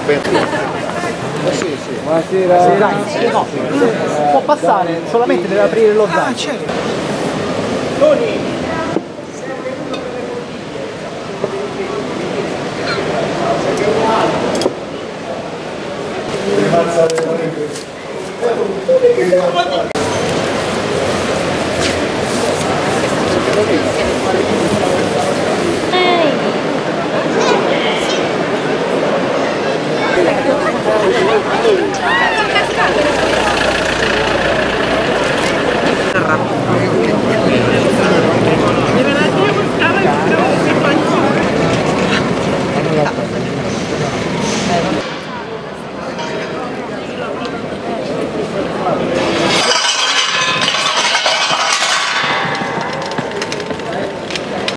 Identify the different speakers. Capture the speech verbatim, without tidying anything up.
Speaker 1: Eh, sì, sì.
Speaker 2: Buonasera. Sì, no, può passare, solamente deve aprire lo zaino.
Speaker 1: Ah, certo.